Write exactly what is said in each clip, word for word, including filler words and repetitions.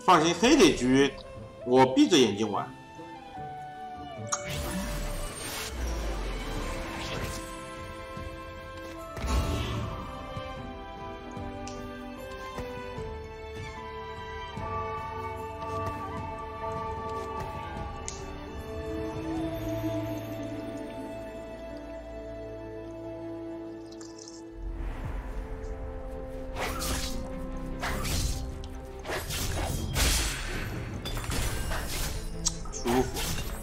放心，黑铁局我闭着眼睛玩。舒服。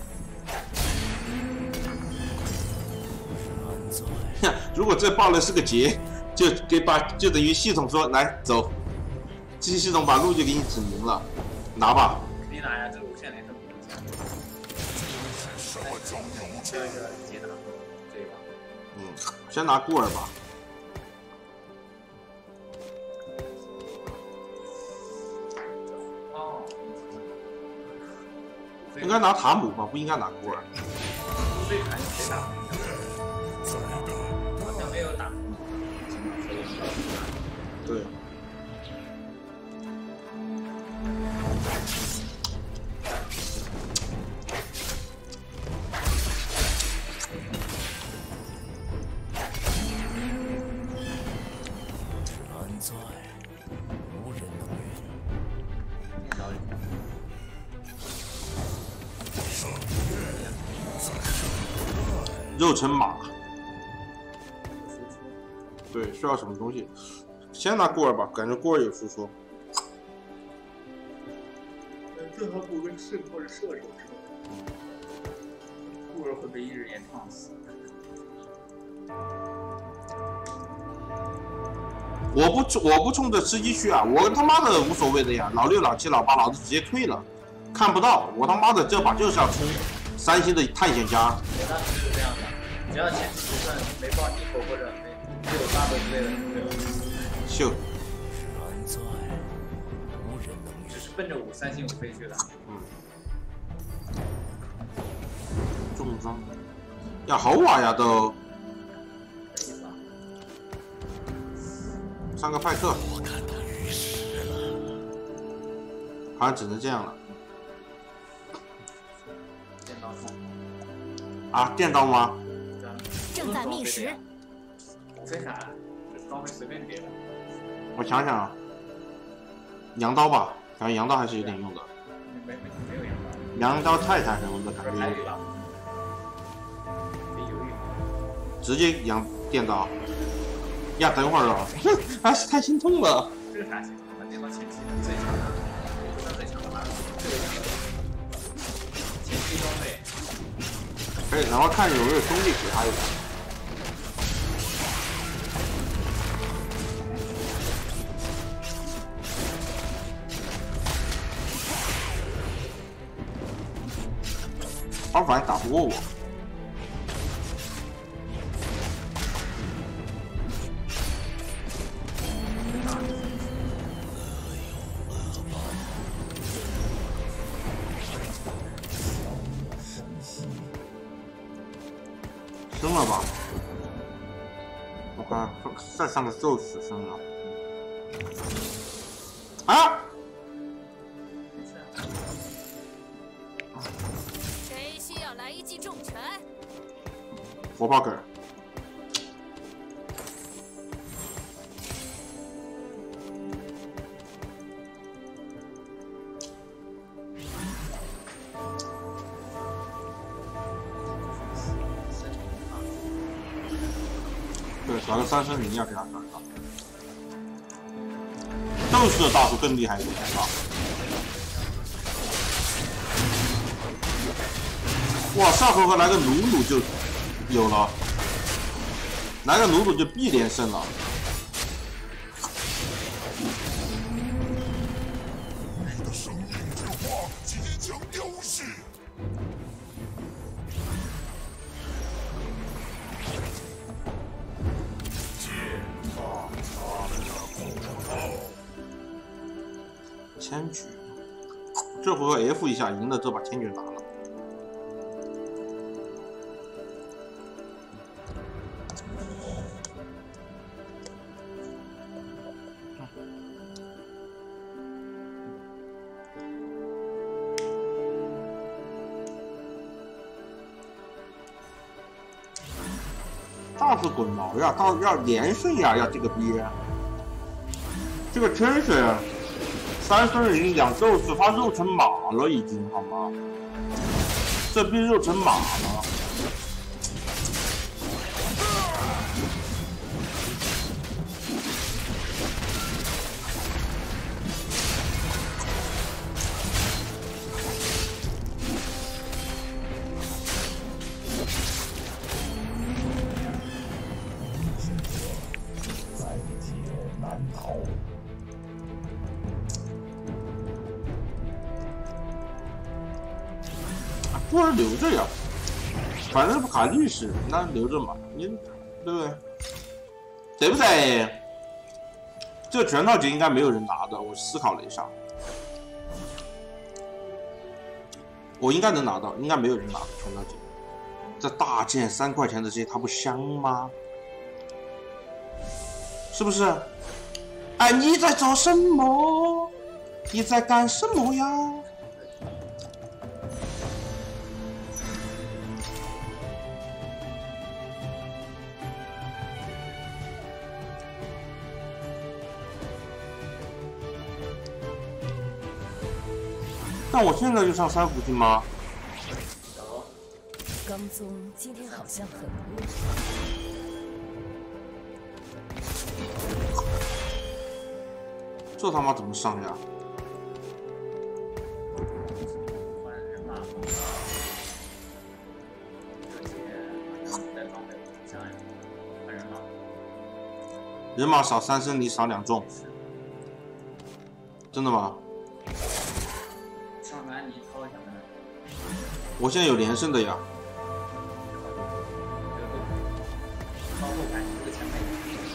如果这爆了是个劫，就给把就等于系统说来走，机器系统把路就给你指明了，拿吧。 肯定拿呀，这个无限连胜。什么叫有这个劫拿？对吧？ 嗯，先拿孤儿吧。 哦。 应该拿塔姆吧，不应该拿孤儿。 最砍谁打？好像没有打。 对。 难在无人能运。 肉成马。对，需要什么东西？先拿孤儿吧，感觉孤儿有输出。 最好补个射或者射手之类的。孤儿会被一日炎烫死。 我不我不冲着吃鸡去啊！我他妈的无所谓的呀，老六、老七、老八，老子直接退了，看不到。我他妈的这把就是要冲三星的探险家。 我当时是这样的，只要前期不算没爆一口或者没没有八个之类的，没有。 秀。 难在无人能运。 只是奔着五三星五飞去的。 嗯。重装。呀，好瓦呀都。三个派克， 我看到陨石了， 好像只能这样了。 电刀啊，电刀吗？ 正在觅食。 五飞闪，这装备随便别的。 我想想啊，羊刀吧，感觉羊刀还是有点用的。 没没没有羊刀。 羊刀泰坦什么的感觉。 还有吧？别犹豫。 直接羊电刀。呀，等会儿啊，还是太心痛了。 这是啥型？把电刀前期的最强的，不算最强的吧？最强的前期装备。 可以，然后看有没有兄弟给他一个。他反正打不过我。升了吧？我看再上个宙斯升了。啊！ 谁需要来一记重拳？ 火炮梗。对，找个三生灵要给他转上。斗士的大叔更厉害一点啊！哇，上回合来个鲁鲁就有了，来个鲁鲁就必连胜了。 你的生命之花即将凋谢。 千举，这回合 F 一下赢了，这把千举拿了。 到处滚毛呀，到要连胜呀，要这个逼。这个真是三分人养斗士，他肉成马了已经，好吗？这逼肉成马了。不如留着呀，反正不卡律师，那留着嘛，你对不对？对不对？这个全套局应该没有人拿的，我思考了一下，我应该能拿到，应该没有人拿全套局。这大件三块钱的这些，它不香吗？是不是？哎，你在做什么？你在干什么呀？那我现在就上三福星吗？ 刚宗今天好像很饿。 这他妈怎么上呀？ 换人马，这些带装备不像呀，换人马。 人马少三升，你少两重，真的吗？ 上来你掏一下呗。 我现在有连胜的呀。 掏后排这个前排。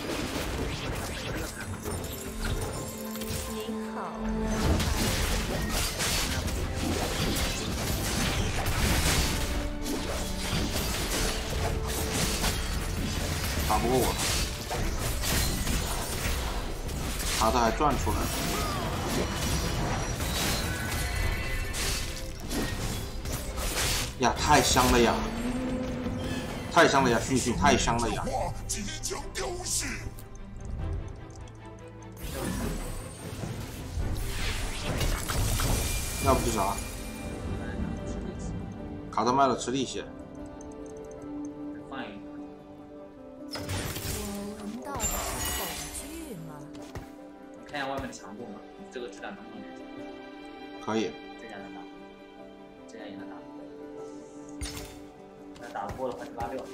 你好。 打不过我，卡的还转出来了。呀，太香了呀！太香了呀，训训太香了呀！ 即将丢失。 要不就啥？卡特卖了吃力血。 换一个。 我闻到的是恐惧吗？ 你看一下外面的强度嘛，你这个质量能不能连接？ 可以。 这家能打，这家也能打。那打不过的话就拉六。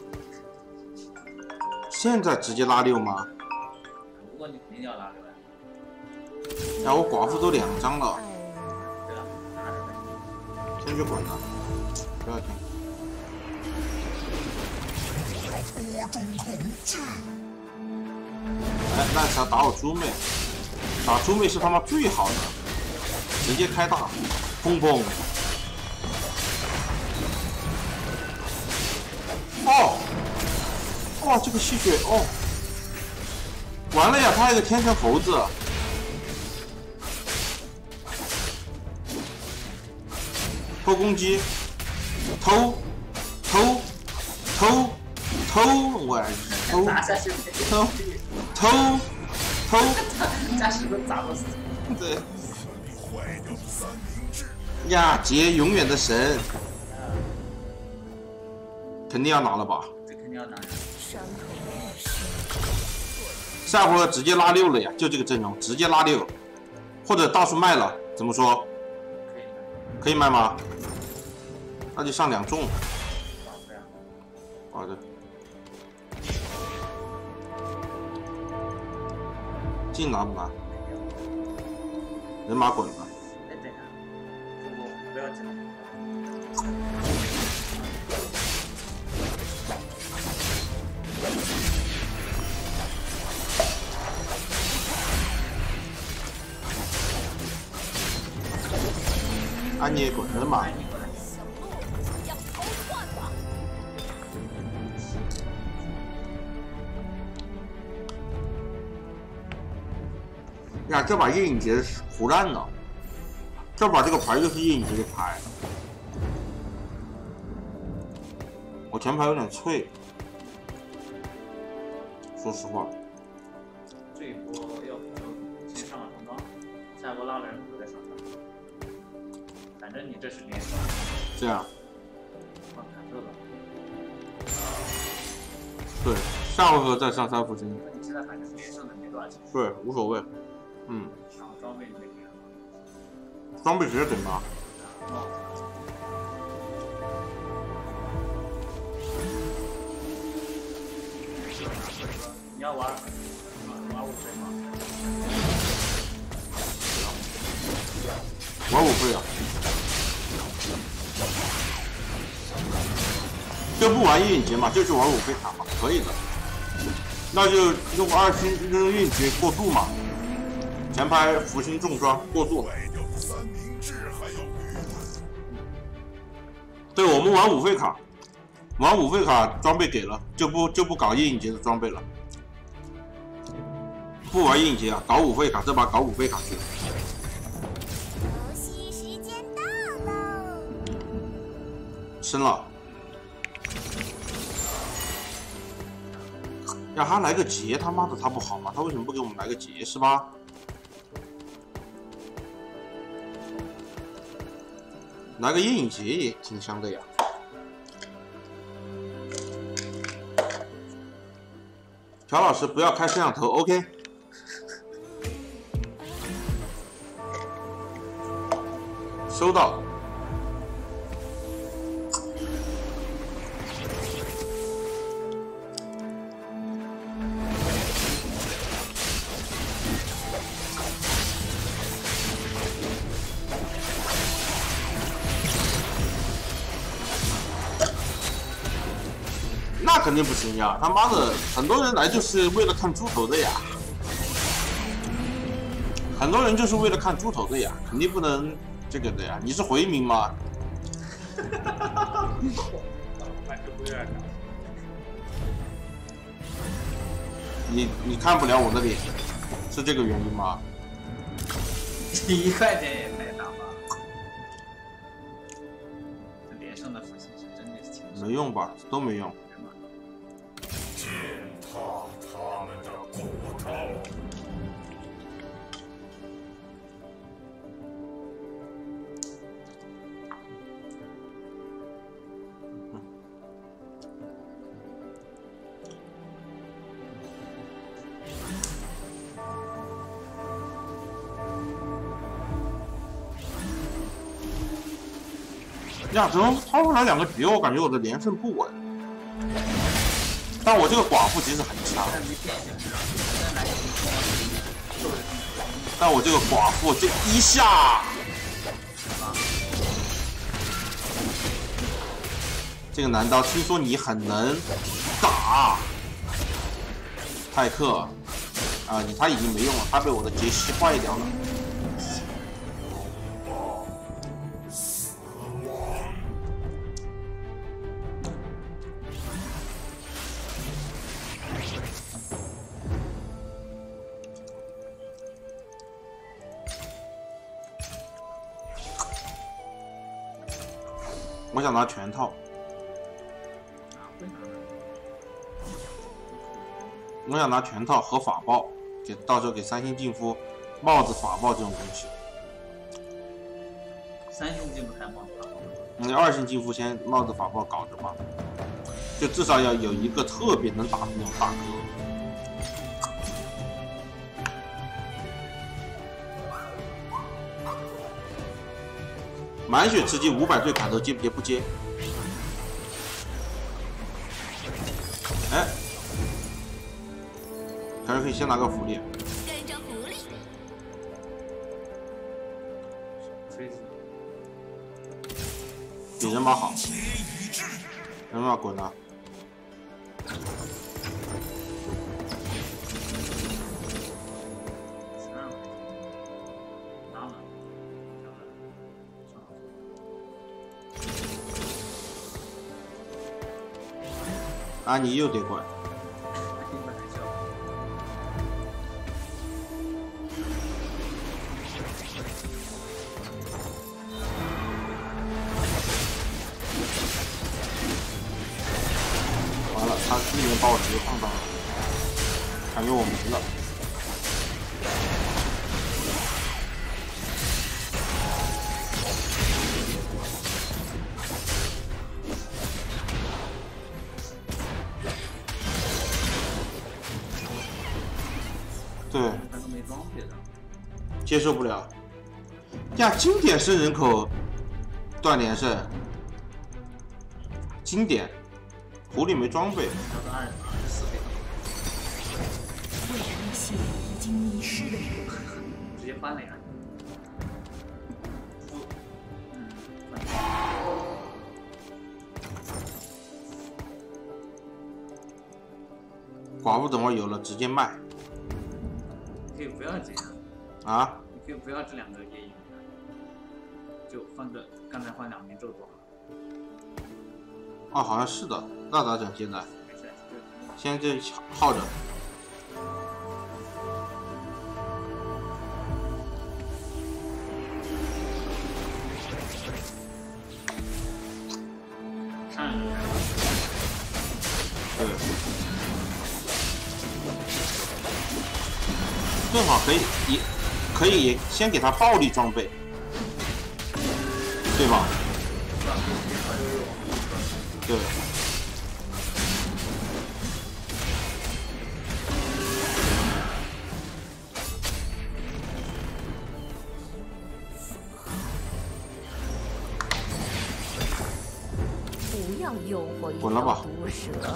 现在直接拉六吗？ 如果你肯定要拉六呀。 哎，我寡妇都两张了。 对了，拿着呗。 先去滚了，不要听。 火中恐惧。 哎，那啥打我猪妹，打猪妹是他妈最好的，直接开大，砰砰。哦，哦，这个吸血哦，完了呀，他还有个天成猴子。偷攻击，偷，偷，偷，偷，我偷，偷，偷，偷， 加十分砸不死。 对。呀，杰永远的神，肯定要拿了吧？ 这肯定要拿。 伤口愈深。 下回直接拉六了呀，就这个阵容，直接拉六，或者大叔卖了，怎么说？ 可以卖。 可以卖吗？那就上两重。好的。进拿不拿？人马滚了。 哎，等一下，我不要进。 啊，你也滚人马。呀，这把夜影节胡乱了，这把这个牌就是夜影节的牌。我前排有点脆， 说实话。 这一波要不就先上了双装，下一波拉了人不再上上。反正你这是连胜。 这样。 放卡特吧。 对，下回合再上三福星。 因为你现在反正是连胜的，没多少钱。 对，无所谓。嗯。 然后装备你得给了。 装备直接给吗？ 哦。你要玩玩五费吗？ 玩五费啊？就不玩夜影节嘛，就去玩五费卡嘛，可以的。那就用二星扔夜影节过渡嘛，前排福星重装过渡。对，我们玩五费卡。玩五费卡装备给了，就不就不搞夜影节的装备了，不玩夜影节啊，搞五费卡，这把搞五费卡去了。 游戏时间到喽！ 升了，让他来个劫，他妈的他不好吗？他为什么不给我们来个劫是吧？来个夜影节也挺香的呀。乔老师不要开摄像头 ，OK。收到。那肯定不行呀！他妈的，很多人来就是为了看猪头的呀，很多人就是为了看猪头的呀，肯定不能这个的呀。你是回民吗？你你看不了我的脸，是这个原因吗？ 一块钱也太大吧！这连胜的福星是真的是挺没用吧，都没用。 践踏他们的骨头。 亚洲掏出来两个局，我感觉我的连胜不稳。但我这个寡妇其实很强。但我这个寡妇这一下，这个男刀听说你很能打，泰克啊，你他已经没用了，他被我的杰西坏掉了。我想拿全套，我想拿全套和法爆，给到时候给三星净肤帽子法爆这种东西。 三星净肤还帽子法爆？ 你二星净肤先帽子法爆搞着吧，就至少要有一个特别能打的那种大哥。满血吃鸡五百对砍头接不接？不接。哎，还是可以先拿个福利。 跟着狐狸。 比人马好。人马滚啊！啊，你又得怪。完了，他那边把我直接放到了。 感觉我没了。对， 他都没装备的。 接受不了。呀，经典生人口断连胜，经典，狐狸没装备。 调到二二十四倍， 为了那些已经迷失的人， 直接翻了呀。嗯，翻。 寡妇等会儿有了直接卖你可以不要这样， 啊！ 你可以不要这两个夜影，就换个刚才换两名咒多好。 哦，好像是的，那咋整？现在没事，就现在这耗着。 上一个人。 对，正好可以也可以也先给他暴力装备，对吧？对。 不要诱惑一滚了吧条毒蛇。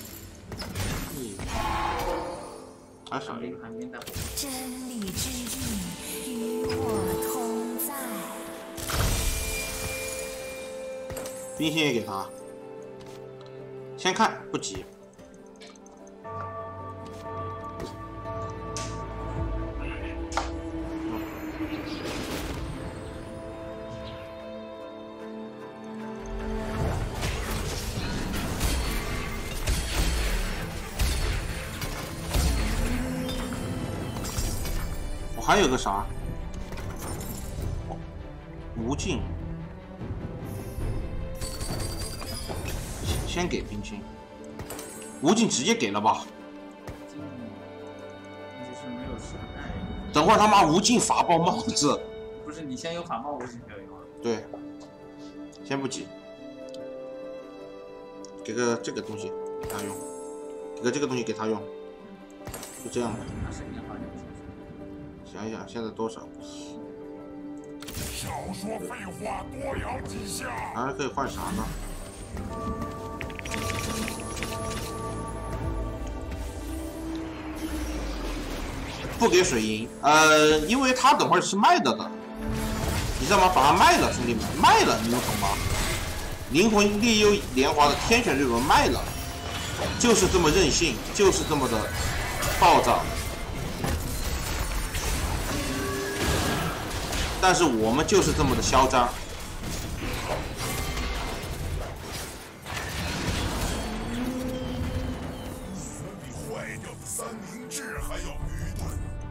还少一个。 寒冰寒冰在火。 真理之力与我同在。 冰心也给他，先看不急。我还有个啥？无尽。先给冰清，无尽直接给了吧。 你就是没有时代。 等会儿他妈无尽法爆帽子。 不是你先有法帽，无尽才有用啊。 对，先不急，给个这个东西给他用，给个这个东西给他用，就这样吧。 那是你好像想一想现在多少？ 少说废话，多摇几下。 还可以换啥呢？不给水银，呃，因为他等会儿是卖的的，你知道吗？把它卖了，兄弟们，卖了，你们懂吗？灵魂猎幽莲华的天选之轮卖了，就是这么任性，就是这么的暴躁。但是我们就是这么的嚣张。 比坏掉的三明治还要愚钝。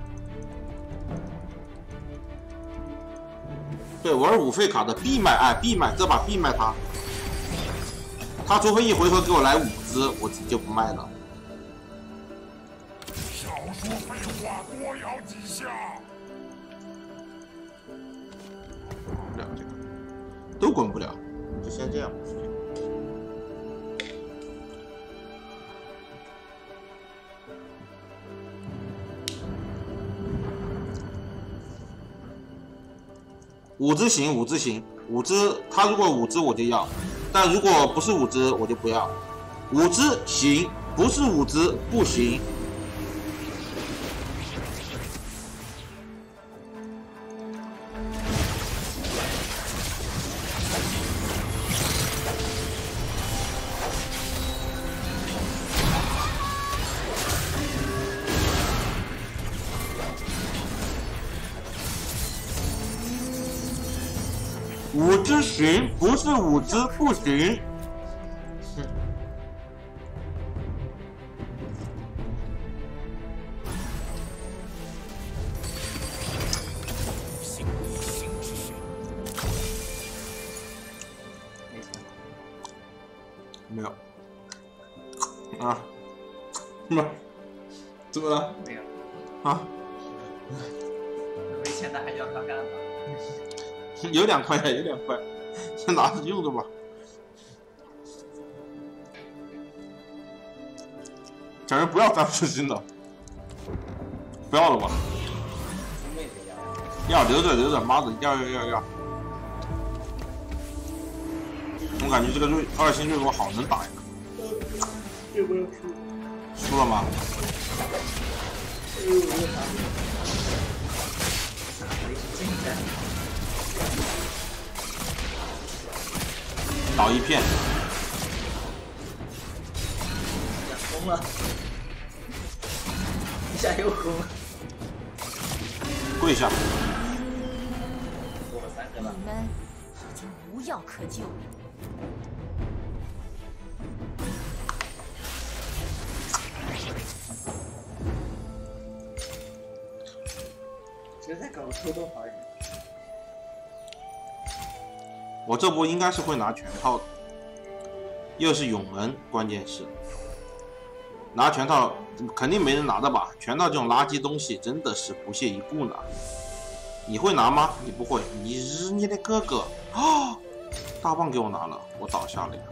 对，玩五费卡的必买，哎，必买，这把必卖他。他除非一回合给我来五只，我就不卖了。 少说废话，多摇几下。 不了这个，都滚不了，就先这样。五只行，五只行，五只他如果五只我就要，但如果不是五只我就不要。五只行，不是五只不行。五只行，不是五只不行。没有。啊，没有。 怎么了？ 没有， 啊？ 没钱的还要他干嘛？ 有两块呀，有两块，先拿着用着吧。小人不要三十星的，不要了吧？ 妹子要。 要留着留着，妈的，要要要要！我感觉这个瑞二星瑞罗好能打呀。 要不要输？ 输了吗？ 哎呦，我操！没进来。 倒一片。 疯了！一下又疯了。 跪下。 做了三个了。 你们已经无药可救。 其实再搞个偷偷好一点。 我这波应该是会拿全套的，又是永恩，关键是拿全套肯定没人拿的吧？全套这种垃圾东西真的是不屑一顾呢。你会拿吗？你不会，你日你的哥哥啊！哦，大棒给我拿了，我倒下了呀。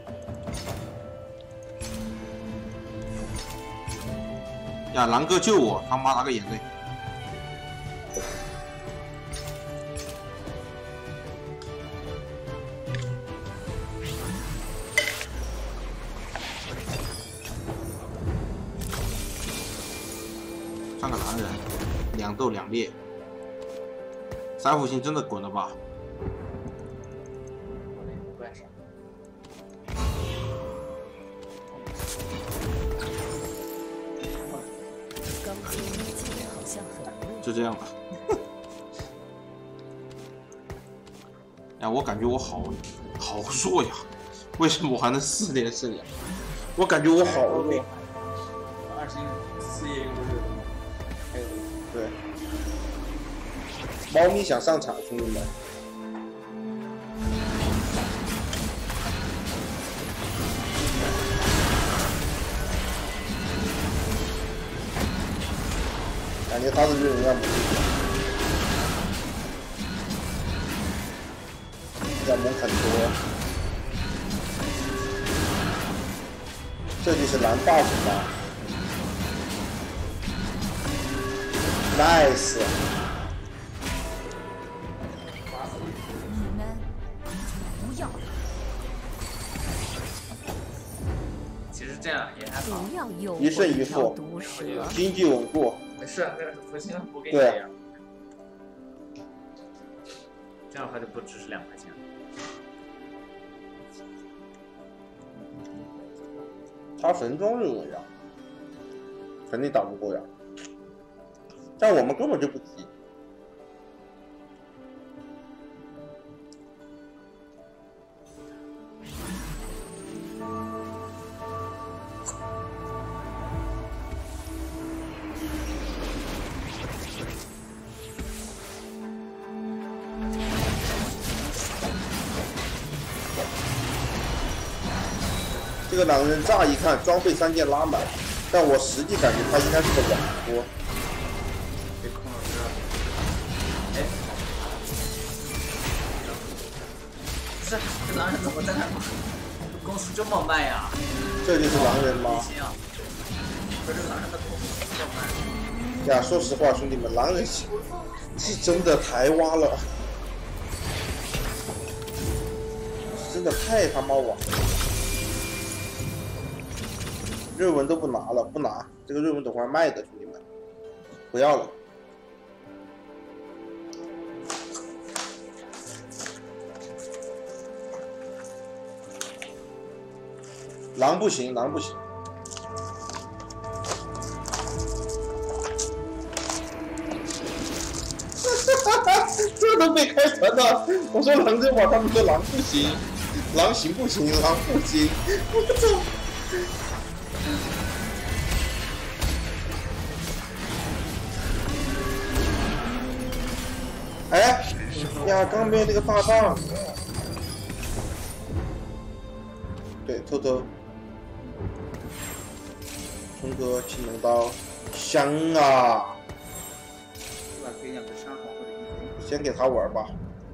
呀，狼哥救我！他妈拿个眼泪。三个男人，两斗两猎，三福星真的滚了吧？就这样了。呀，我感觉我好好弱呀，为什么我还能四连胜呀？我感觉我好弱。 二星四叶又是。 对，猫咪想上场，兄弟们。感觉他的日人要猛要猛很多。这就是蓝 buff 吧。Nice！ 你们不要， 其实这样也还好， 不要诱惑一胜一负毒蛇。 经济稳固。 没事，那个福星不给你这样，这样的话就不只是两块钱了。 他神装日文呀，肯定打不过呀。但我们根本就不急。这个狼人乍一看装备三件拉满，但我实际感觉他应该是个网拖。 被控了这，哎，不是，这狼人怎么在那攻速这么慢呀？ 这就是狼人吗？ 不是狼人的攻速这么慢。 呀，说实话，兄弟们，狼人是是真的太挖了，真的太他妈挖了。日文都不拿了，不拿这个日文等会儿卖的，兄弟们，不要了。狼不行，狼不行。这都被开船了！我说狼人王，他们说狼不行，狼行不行？狼不行！我操！哎呀，刚没有那个大棒。对，偷偷。冲哥青龙刀。 香啊！ 把可以养个沙皇或者一飞。 先给他玩吧。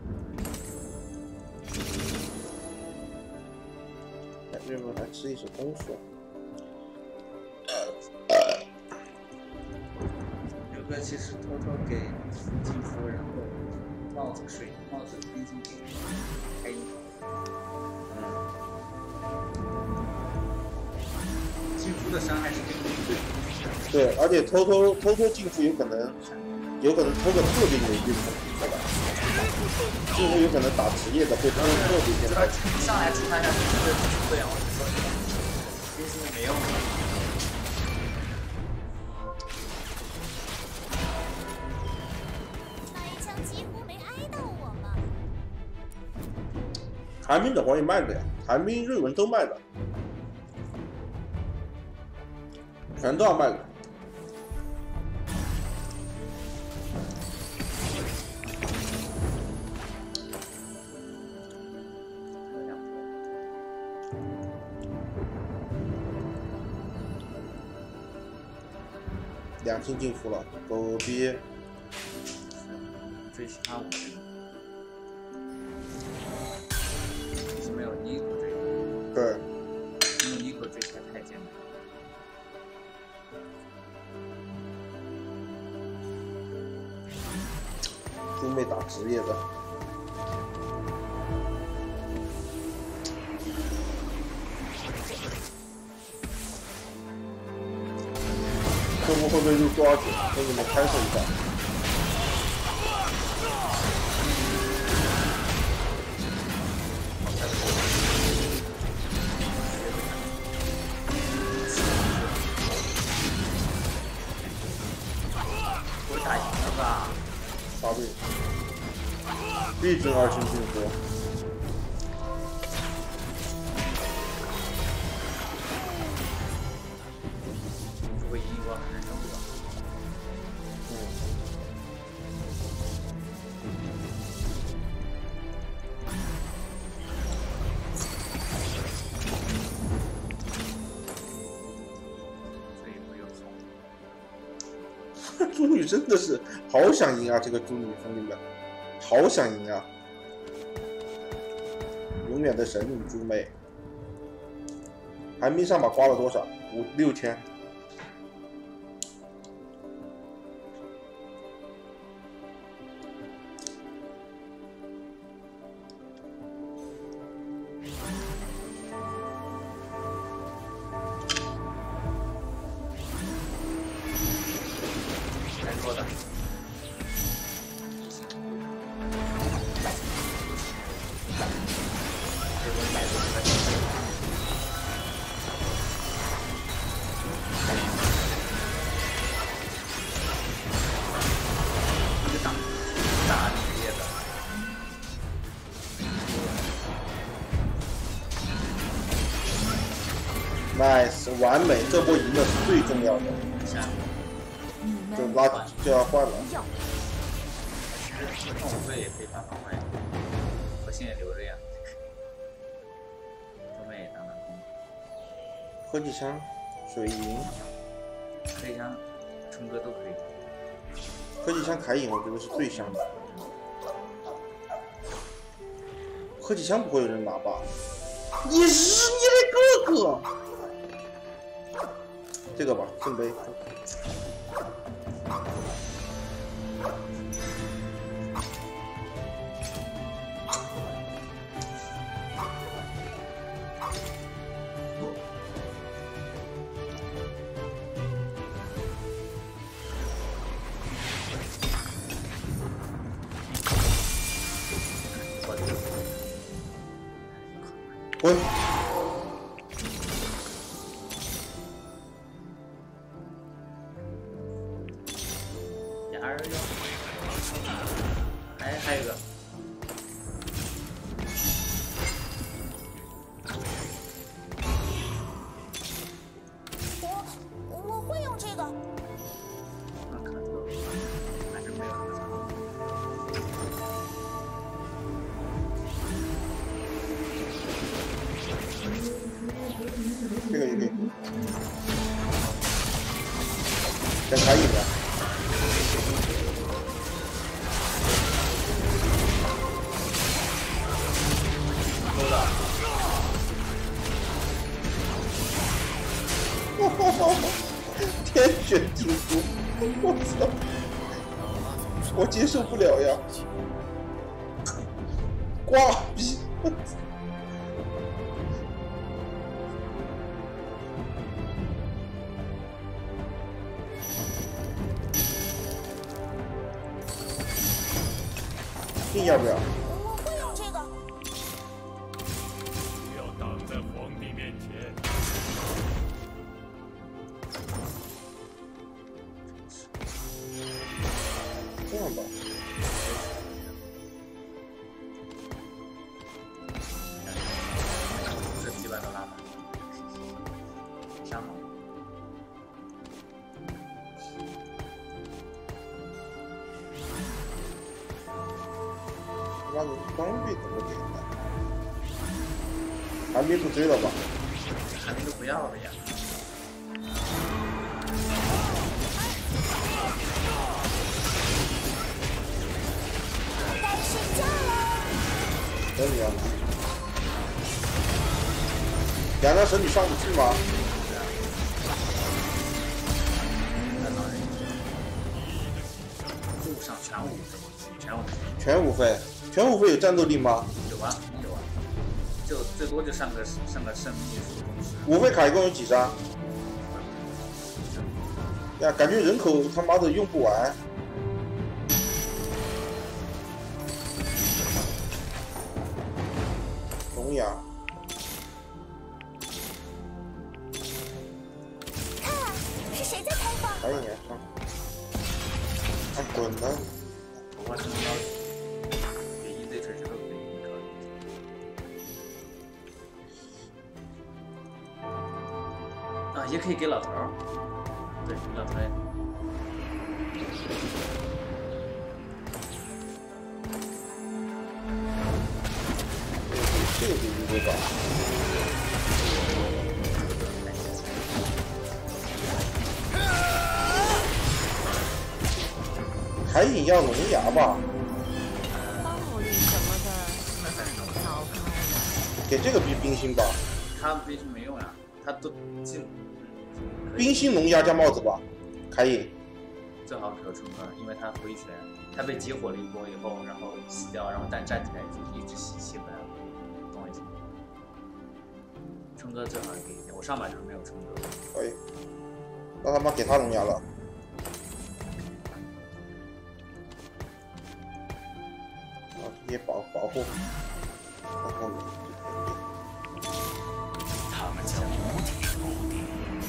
来，这边来吃一手东西。 有个其实偷偷给金夫，然后帽子水帽子冰淇淋开一嗯。 金夫的伤害是跟对。 对，而且偷偷偷偷进服有可能，有可能偷个特别牛逼的，对吧？进服有可能打职业的会偷特别简单。 上来出他下就是不了，我就说冰淇淋没用。 那一枪几乎没挨到我嘛。 寒冰的话也卖的呀，寒冰、瑞文都卖的，全都要卖的。两星进服了，狗逼！ 追其他五星，是没有尼可追， 对， 没有尼可追起来太简单。 猪妹打职业的，会不会被入多少血？给你们开设一下。 我打赢了吧？ 答对，力争二星进服。 如果赢我还是不了。 嗯。 这一步又送。 朱女真的是好想赢啊！这个朱女兄弟们，好想赢啊！永远的神女朱妹，寒冰上把刮了多少？五六千。 来说的。打打职业的。 nice， 完美，这波赢的是最重要的。 下就拉就要换了。 那我这也可以打防卫，我现在留着呀。装备也当当空。 科技枪、水银、 可以像冲哥都可以。 科技枪凯隐，我觉得是最香的。科技枪不会有人拿吧？你是你的哥哥。这个吧，圣杯。滚！ 俩人有，还还有一个， 我我会用这个。 那看到，反正没有那么长。 这个也可以。 跟他赢了。天选净土，我操！我接受不了呀！瓜逼！你要不要？ 我会用这个。 不要挡在皇帝面前。 这样吧， 这几百都拉满，上吗？ 他妈的装备怎么给的？寒冰不追了吧？ 寒冰都不要了呀。 该睡觉了。 等你啊！两条神你上不去吗？ 路上全五，全五， 全五费，全五费有战斗力吗？ 有啊有啊，就最多就上个上个生命数中士。 五费卡一共有几张？呀，感觉人口他妈的用不完。聋哑， 看，是谁在开放？ 还有年上，哎滚呢！ 我什么要给一 Z 锤石头给一个。啊，也可以给老头儿。对，老头儿。 这个比一堆高。海隐要龙牙吧？ 保护力什么的，糟糕了。 给这个比冰心吧。 他为什么没用呀？他都进。 冰心龙牙加帽子吧，海隐。 最好可冲哥，因为他回旋，他被激活了一波以后，然后死掉，然后但站起来就一直吸气回来了，懂我意思吗？冲哥最好给一点，我上把就是没有冲哥。 可以，那他妈给他龙牙了。啊，直接保保护，然后呢？ 他们将无敌无敌。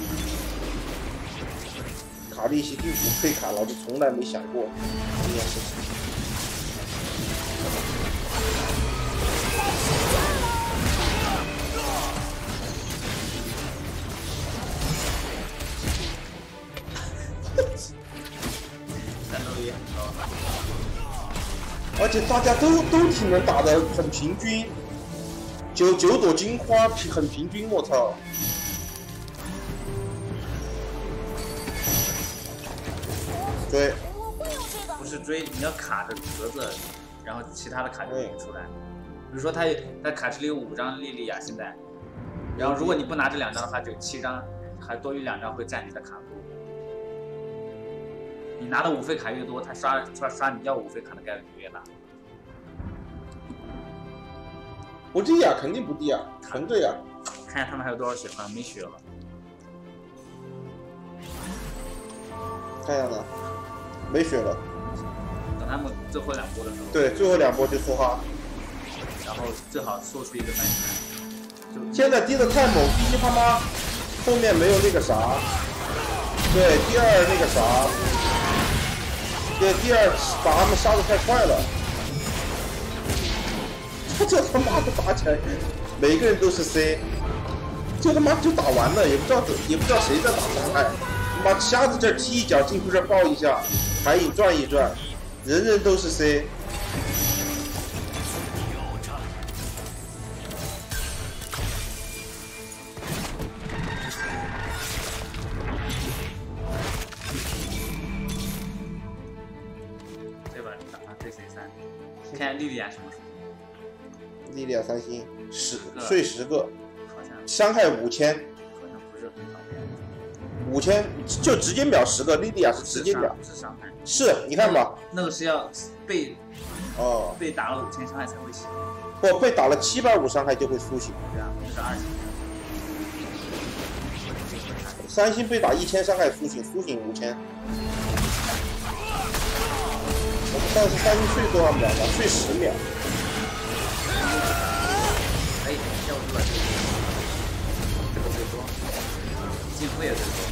卡利西第五费卡，老子从来没想过这件事情。 战斗力很高。 而且大家都都挺能打的，很平均。九九朵金花平很平均，我操！对， 我会用这个。 不是追，你要卡着格子，然后其他的卡就会出来。比如说他他卡池里有五张莉莉娅现在，然后如果你不拿这两张的话，就有七张，还多余两张会占你的卡库。你拿的五费卡越多，他刷刷刷你要五费卡的概率就越大。 不低呀，肯定不低呀，纯对呀。 看一下他们还有多少血，好像没血了。 看一下呢，没血了。 等他们最后两波的时候， 对，最后两波就梭哈。 然后最好缩出一个反弹。就现在低的太猛，第一他妈后面没有那个啥，对，第二那个啥，对，第二把他们杀的太快了。这他妈的打起来，每个人都是 C， 这他妈就打完了，也不知道也不知道谁在打伤害。他妈瞎子这儿踢一脚，进去这儿抱一下，海影转一转，人人都是 C。 看莉莉娅什么属性？ 莉莉娅三星十个睡十个， 好像伤害五千， 好像不是很方便。 五千就直接秒十个，莉莉娅是直接秒。 是伤害。 是，你看吧。 那个是要被哦， 被打了五千伤害才会醒。 不，被打了七百五伤害就会苏醒。 对啊，这是二星。 三星被打一千伤害苏醒，苏醒五千。我们上次三星睡多少秒了？睡十秒。 可以，下午就来。这个最多，进步也最多。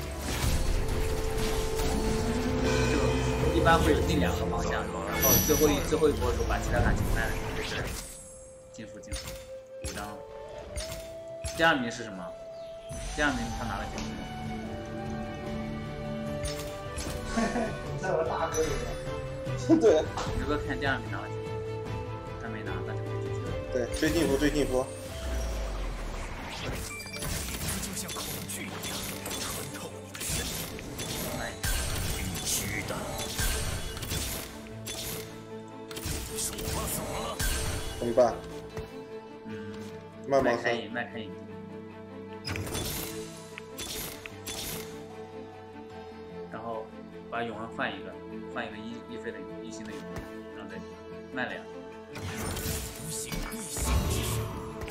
就一般会有定两个方向，然后最后一最后一波的时候把其他感情卖了，就是进步进步五张。第二名是什么？第二名他拿了几分？ 嘿嘿，在我大哥里面。对。 如果看第二名拿了几分，他没拿，那就没进去。 对，追进服，追进服。 就像恐惧一样穿透你的身体，必须的。手把死了。 怎么办？ 嗯， 慢慢开影，慢开影。然后把永恩换一个，换一个一一费的一星的永恩，然后再卖两。 无形逆行之手。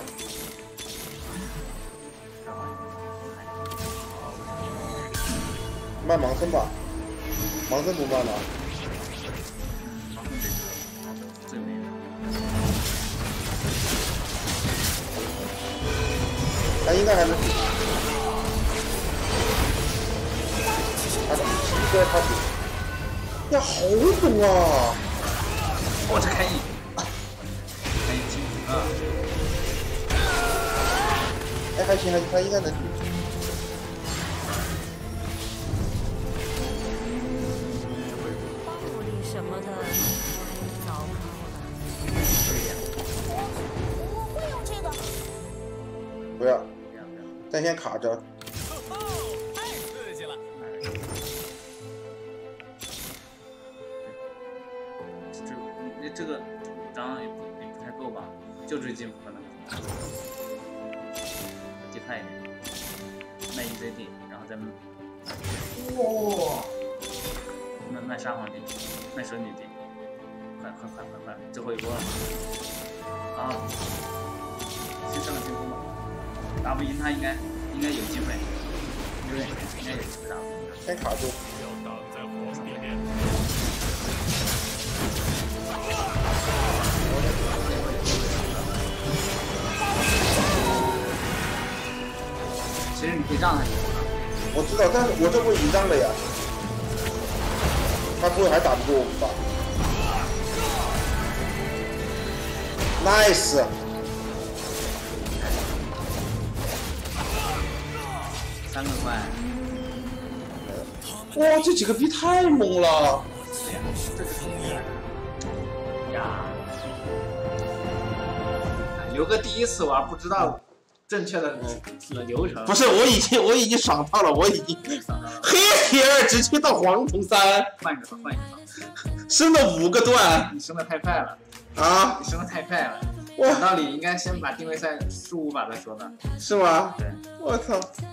卖盲僧吧，盲僧不卖吗？ 盲僧这个最美的。 他应该还能。他比七哥他比，呀，好猛啊！ 我这开影，开影进啊！ 哎，还行还行，他应该能。 暴力什么的，糟糕了。 我会用这个。 不要，咱先卡着。 太刺激了！ 这这个张也不也不太够吧？就这进步可能击快一点，卖 E Z D， 然后再哇， 卖卖沙皇地，卖蛇女地，快快快快快，最后一波了啊！新生的进攻吧，打不赢他应该应该有机会，有点应该有机会打不赢他。 先卡住。 不要挡在皇帝面。 其实你可以让他赢。 我知道，但是我这波已经让了呀。他不会还打不过我们吧 ？Nice。 三个怪。 哇，这几个币太猛了！ 呀，留个第一次玩不知道正确的流程。 不是，我已经我已经爽到了，我已经黑铁二直接到黄铜三， 换一个换一个， 升了五个段。 你升的太快了啊！ 你升的太快了。 哇， 道理应该先把定位赛输五把再说的。 是吗？ 对。 我操！